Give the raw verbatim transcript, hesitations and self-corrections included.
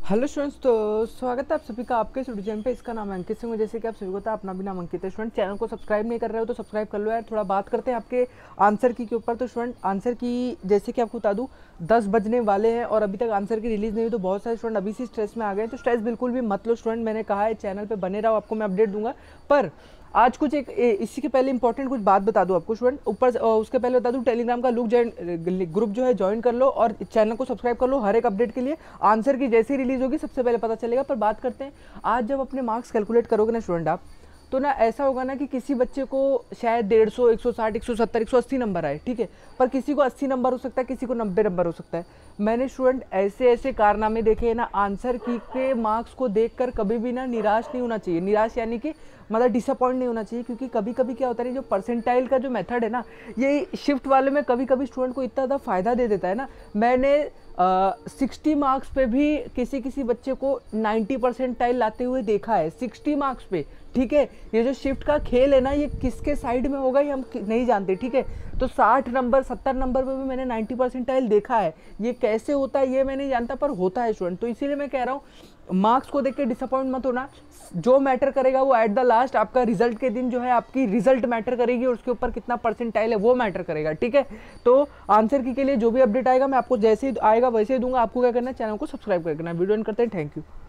Hello students, तो स्वागत है आप सभी का आपके स्टूडियो चैनल पे। इसका नाम है अंकित सिंह। जैसे कि आप सभी को पता है, अपना भी नाम अंकित है। स्टूडेंट, चैनल को सब्सक्राइब नहीं कर रहे हो तो सब्सक्राइब कर लो यार। थोड़ा बात करते हैं आपके आंसर की के ऊपर। तो स्टूडेंट, आंसर की जैसे कि आपको बता दूं, दस बजने वाले हैं और अभी तक आंसर की रिलीज़ नहीं हुई। तो बहुत सारे स्टूडेंट अभी से स्ट्रेस में आ गए हैं, तो स्ट्रेस बिल्कुल भी मत लो स्टूडेंट। मैंने कहा है चैनल पर बने रहो, आपको मैं अपडेट दूंगा। पर आज कुछ एक ए, इसी के पहले इंपॉर्टेंट कुछ बात बता दूं आपको स्टूडेंट। ऊपर अ, उसके पहले बता दूं, टेलीग्राम का लुक ज्वाइन ग्रुप जो है ज्वाइन कर लो और चैनल को सब्सक्राइब कर लो। हर एक अपडेट के लिए आंसर की जैसी रिलीज होगी सबसे पहले पता चलेगा। पर बात करते हैं, आज जब अपने मार्क्स कैलकुलेट करोगे ना स्टूडेंट आप, तो ना ऐसा होगा ना कि किसी बच्चे को शायद डेढ़ सौ, एक सौ साठ, एक सौ सत्तर, एक सौ अस्सी नंबर आए, ठीक है। पर किसी को अस्सी नंबर हो सकता है, किसी को नब्बे नंबर हो सकता है। मैंने स्टूडेंट ऐसे ऐसे कारनामे देखे हैं ना, आंसर की के मार्क्स को देखकर कभी भी ना निराश नहीं होना चाहिए। निराश यानी कि मतलब डिसअपॉइंट नहीं होना चाहिए, क्योंकि कभी कभी क्या होता है, जो परसेंटाइल का जो मेथड है ना, ये शिफ्ट वाले में कभी कभी स्टूडेंट को इतना ज़्यादा फ़ायदा दे देता है ना। मैंने सिक्सटी मार्क्स पे भी किसी किसी बच्चे को नाइन्टी परसेंटाइल लाते हुए देखा है, सिक्सटी मार्क्स पे, ठीक है। ये जो शिफ्ट का खेल है ना, ये किसके साइड में होगा ये हम नहीं जानते, ठीक है। तो साठ नंबर, सत्तर नंबर पे भी मैंने नाइन्टी परसेंटाइल देखा है। ये कैसे होता है ये मैं नहीं जानता, पर होता है स्टूडेंट। तो इसीलिए मैं कह रहा हूँ, मार्क्स को देख के डिसअपॉइंट मत होना। जो मैटर करेगा वो एट द लास्ट आपका रिजल्ट के दिन जो है, आपकी रिजल्ट मैटर करेगी और उसके ऊपर कितना परसेंटाइल है वो मैटर करेगा, ठीक है। तो आंसर की के लिए जो भी अपडेट आएगा मैं आपको जैसे ही आएगा वैसे ही दूंगा। आपको क्या करना है, चैनल को सब्सक्राइब करना है। वीडियो एंड करते हैं, थैंक यू।